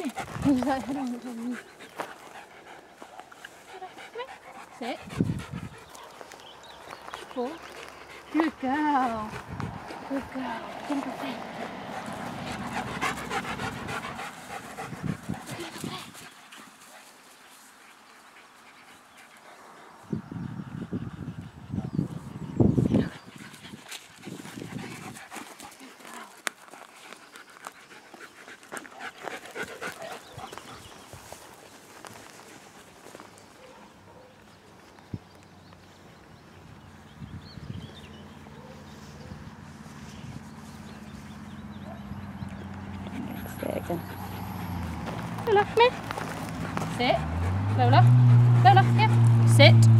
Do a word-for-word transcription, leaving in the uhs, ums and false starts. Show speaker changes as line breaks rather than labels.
here. Use that head on the you. Sit. Four. Good girl. Good girl. Think of it.
Sit again.
Lola, come here. Sit. Lola. Lola, here. Sit.